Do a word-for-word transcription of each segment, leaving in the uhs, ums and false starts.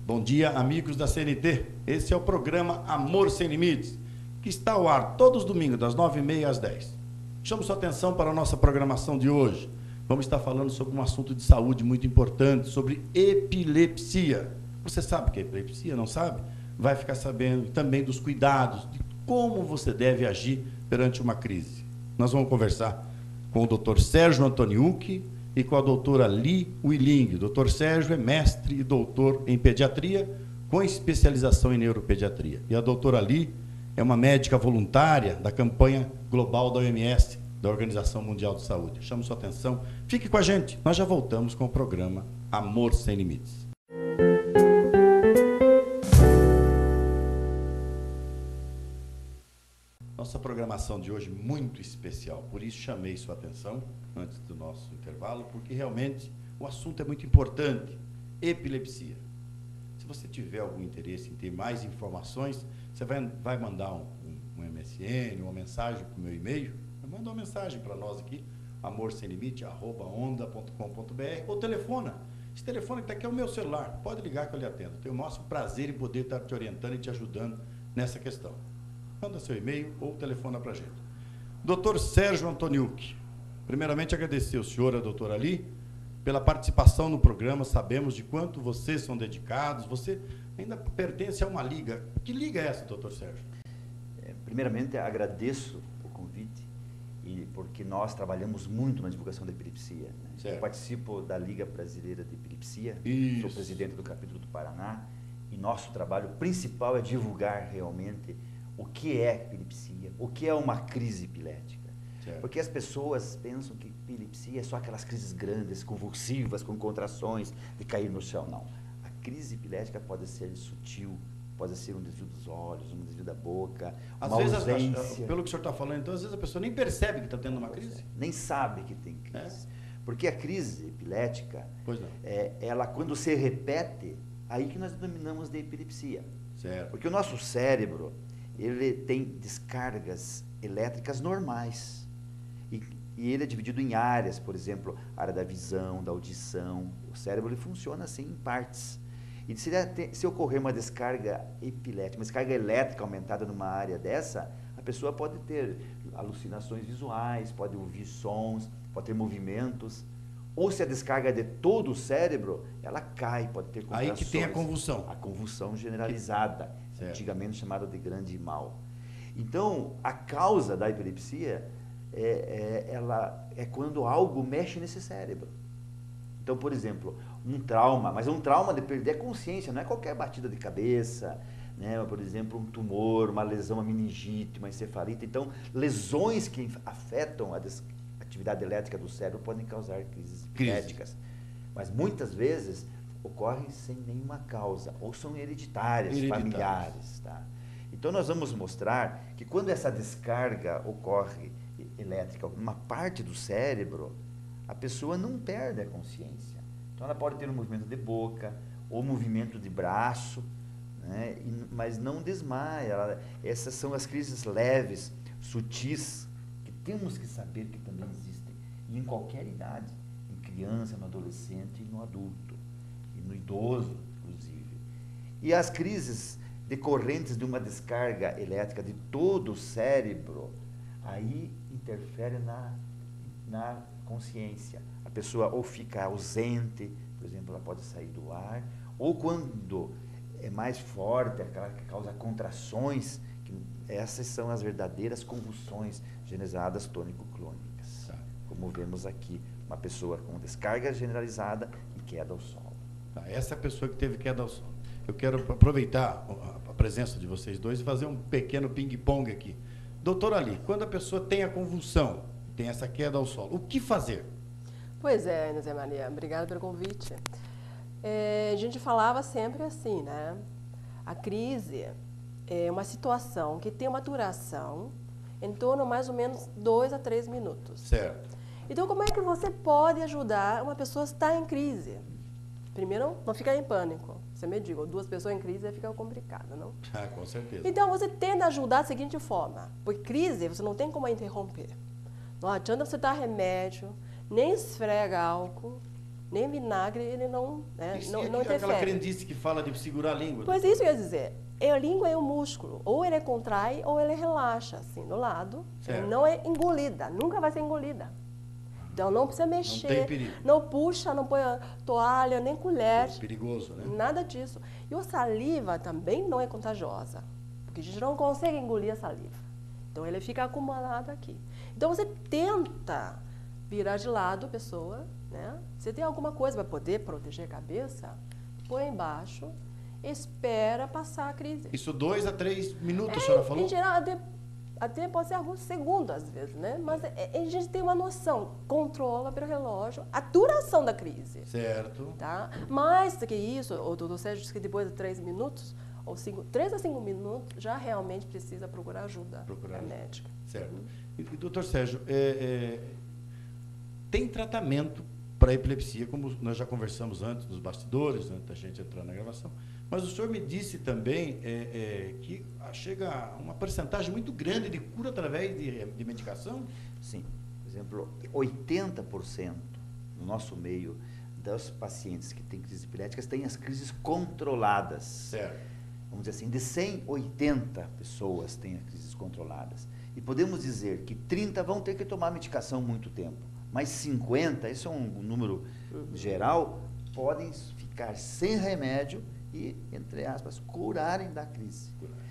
Bom dia, amigos da C N T. Esse é o programa Amor Sem Limites, que está ao ar todos os domingos, das nove e meia às dez. Chamo sua atenção para a nossa programação de hoje. Vamos estar falando sobre um assunto de saúde muito importante, sobre epilepsia. Você sabe o que é epilepsia, não sabe? Vai ficar sabendo também dos cuidados, de como você deve agir perante uma crise. Nós vamos conversar com o doutor Sérgio Antoniucci e com a doutora Li Willing. O doutor Sérgio é mestre e doutor em pediatria, com especialização em neuropediatria. E a doutora Li é uma médica voluntária da campanha global da O M S, da Organização Mundial de Saúde. Chamo sua atenção. Fique com a gente. Nós já voltamos com o programa Amor Sem Limites. Nossa programação de hoje muito especial, por isso chamei sua atenção antes do nosso intervalo, porque realmente o assunto é muito importante, epilepsia. Se você tiver algum interesse em ter mais informações, você vai, vai mandar um, um, um M S N, uma mensagem para o meu e-mail, manda uma mensagem para nós aqui, amor sem limite arroba onda ponto com ponto br, ou telefona. Esse telefone que está aqui é o meu celular, pode ligar que eu lhe atendo. Tenho o nosso prazer em poder estar te orientando e te ajudando nessa questão. Manda seu e-mail ou telefona para a gente. doutor Sérgio Antoniucci, primeiramente agradecer ao senhor e a doutora Li pela participação no programa. Sabemos de quanto vocês são dedicados. Você ainda pertence a uma liga. Que liga é essa, doutor Sérgio? É, primeiramente, agradeço o convite, e porque nós trabalhamos muito na divulgação da epilepsia. Né? Eu participo da Liga Brasileira de Epilepsia, Isso. Sou presidente do capítulo do Paraná, e nosso trabalho principal é divulgar realmente o que é epilepsia, o que é uma crise epilética. Certo. Porque as pessoas pensam que epilepsia é só aquelas crises grandes, convulsivas, com contrações, de cair no chão. Não. A crise epilética pode ser sutil, pode ser um desvio dos olhos, um desvio da boca, às uma vezes, ausência. Pelo que o senhor está falando, então, às vezes a pessoa nem percebe que está tendo uma crise. Nem sabe que tem crise. É. Porque a crise epilética, pois não. É, ela quando se repete, aí que nós denominamos de epilepsia. Certo. Porque o nosso cérebro, ele tem descargas elétricas normais. E, e ele é dividido em áreas, por exemplo, a área da visão, da audição. O cérebro ele funciona assim em partes. E se, se ocorrer uma descarga epilética, uma descarga elétrica aumentada numa área dessa, a pessoa pode ter alucinações visuais, pode ouvir sons, pode ter movimentos. Ou se a descarga é de todo o cérebro, ela cai, pode ter contrações. Aí que tem a convulsão. A convulsão generalizada, que, antigamente chamada de grande mal. Então, a causa da epilepsia é, é, ela, é quando algo mexe nesse cérebro. Então, por exemplo, um trauma, mas é um trauma de perder a consciência, não é qualquer batida de cabeça, né? Por exemplo, um tumor, uma lesão, uma meningite, uma encefalite. Então, lesões que afetam a descarga, atividade elétrica do cérebro podem causar crises epiléticas, mas muitas vezes ocorrem sem nenhuma causa, ou são hereditárias, hereditárias. familiares. Tá? Então nós vamos mostrar que quando essa descarga ocorre elétrica numa parte do cérebro, a pessoa não perde a consciência. Então ela pode ter um movimento de boca, ou movimento de braço, né? e, mas não desmaia. Ela, essas são as crises leves, sutis, temos que saber que também existem, e em qualquer idade, em criança, no adolescente e no adulto, e no idoso, inclusive. E as crises decorrentes de uma descarga elétrica de todo o cérebro, aí interfere na, na consciência. A pessoa ou fica ausente, por exemplo, ela pode sair do ar, ou quando é mais forte, aquela que causa contrações, que essas são as verdadeiras convulsões generalizadas tônico-clônicas. Tá. Como vemos aqui, uma pessoa com descarga generalizada e queda ao solo. Tá. Essa é a pessoa que teve queda ao solo. Eu quero aproveitar a presença de vocês dois e fazer um pequeno ping-pong aqui. Doutora Li, quando a pessoa tem a convulsão, tem essa queda ao solo, o que fazer? Pois é, Ana Zé Maria, obrigada pelo convite. É, a gente falava sempre assim, né? A crise é uma situação que tem uma duração em torno de mais ou menos dois a três minutos. Certo. Então, como é que você pode ajudar uma pessoa a estar em crise? Primeiro, não ficar em pânico. Você me diga, duas pessoas em crise fica complicado, não? Ah, com certeza. Então, você tenta ajudar da seguinte forma, porque crise você não tem como interromper. Não adianta você dar remédio, nem esfrega álcool, Nem vinagre ele não, né, Isso, não, e não aquela interfere. crendice que fala de segurar a língua. Pois isso que eu ia dizer. É, a língua é um músculo. Ou ele contrai ou ele relaxa, assim, do lado. Certo. Ele não é engolida, nunca vai ser engolida. Então não precisa mexer. Não tem perigo. Não puxa, não põe a toalha, nem colher. É perigoso, né? Nada disso. E a saliva também não é contagiosa. Porque a gente não consegue engolir a saliva. Então ele fica acumulado aqui. Então você tenta virar de lado a pessoa, né? Você tem alguma coisa para poder proteger a cabeça? Põe embaixo, espera passar a crise. Isso dois a três minutos, É, a senhora falou? Em geral, até, até pode ser alguns segundos às vezes, né? Mas é, a gente tem uma noção, controla pelo relógio a duração da crise. Certo. Tá? Mais do que isso, o doutor Sérgio disse que depois de três minutos, ou cinco, três a cinco minutos, já realmente precisa procurar ajuda Procurar da ajuda. médica. Certo. E, e, doutor Sérgio, é, é, tem tratamento para epilepsia, como nós já conversamos antes nos bastidores, antes da gente entrar na gravação, mas o senhor me disse também é, é, que chega a uma porcentagem muito grande de cura através de, de medicação? Sim. Por exemplo, oitenta por cento no nosso meio dos pacientes que têm crises epiléticas têm as crises controladas. Certo. Vamos dizer assim, de cem, oitenta pessoas têm as crises controladas. E podemos dizer que trinta vão ter que tomar medicação muito tempo, mas cinquenta, isso é um número geral, podem ficar sem remédio e, entre aspas, curarem da crise,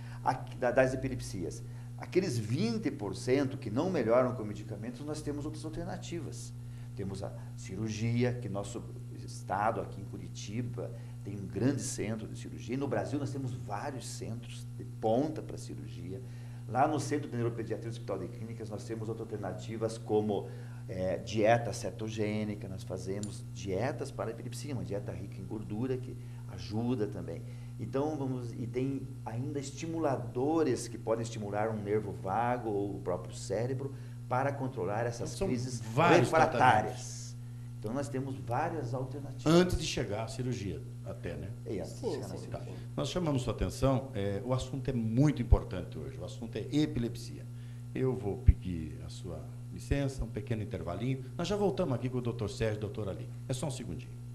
das epilepsias. Aqueles vinte por cento que não melhoram com medicamentos, nós temos outras alternativas. Temos a cirurgia, que nosso estado aqui em Curitiba tem um grande centro de cirurgia. E no Brasil nós temos vários centros de ponta para cirurgia. Lá no Centro de Neuropediatria do Hospital de Clínicas nós temos outras alternativas como é, dieta cetogênica, nós fazemos dietas para a epilepsia, uma dieta rica em gordura que ajuda também. Então, vamos, e tem ainda estimuladores que podem estimular um nervo vago ou o próprio cérebro para controlar essas São crises vários refratárias. Então, nós temos várias alternativas. Antes de chegar à cirurgia, até, né? E antes de Sim, chegar na sim, cirurgia. sim. Nós chamamos sua atenção, é, o assunto é muito importante hoje, o assunto é epilepsia. Eu vou pedir a sua licença, um pequeno intervalinho. Nós já voltamos aqui com o doutor Sérgio e o doutor Ali. É só um segundinho.